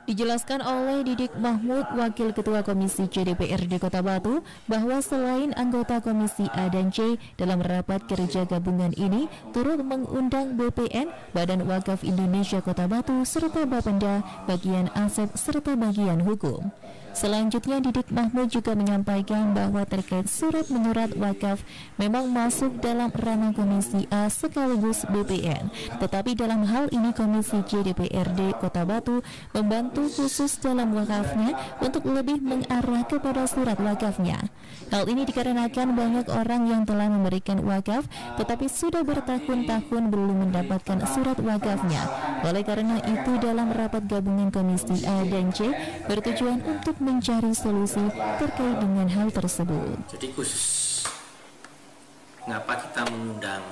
Dijelaskan oleh Didik Mahmud, Wakil Ketua Komisi C DPRD Kota Batu, bahwa selain anggota Komisi A dan C dalam rapat kerja gabungan ini turut mengundang BPN, Badan Wakaf Indonesia Kota Batu, serta Bapenda, bagian aset serta bagian hukum. Selanjutnya, Didik Mahmud juga menyampaikan bahwa terkait surat menyurat wakaf memang masuk dalam ranah Komisi A sekaligus BPN. Tetapi dalam hal ini Komisi C DPRD Kota Batu membantu khusus dalam wakafnya untuk lebih mengarah kepada surat wakafnya. Hal ini dikarenakan banyak orang yang telah memberikan wakaf tetapi sudah bertahun-tahun belum mendapatkan surat wakafnya. Oleh karena itu, dalam rapat gabungan Komisi A dan C bertujuan untuk mencari solusi terkait dengan hal tersebut. Jadi khusus mengapa kita mengundang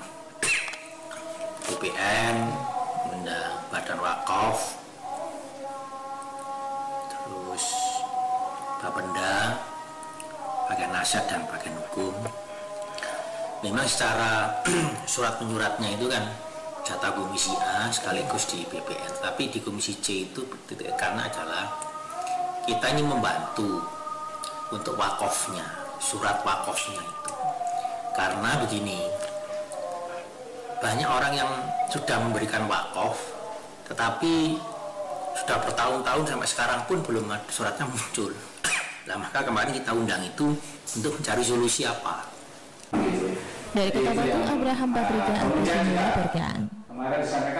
BPN, mengundang Badan Wakaf, terus Bapenda, bagian aset dan bagian hukum. Memang secara surat menyuratnya itu kan jatah Komisi A sekaligus di BPN, tapi di Komisi C itu karena adalah kita ini membantu untuk wakafnya, surat wakafnya itu. Karena begini, banyak orang yang sudah memberikan wakaf, tetapi sudah bertahun-tahun sampai sekarang pun belum ada suratnya muncul. Nah, maka kemarin kita undang itu untuk mencari solusi apa. Dari Kota Batu, Abraham Patrika, Atas melaporkan.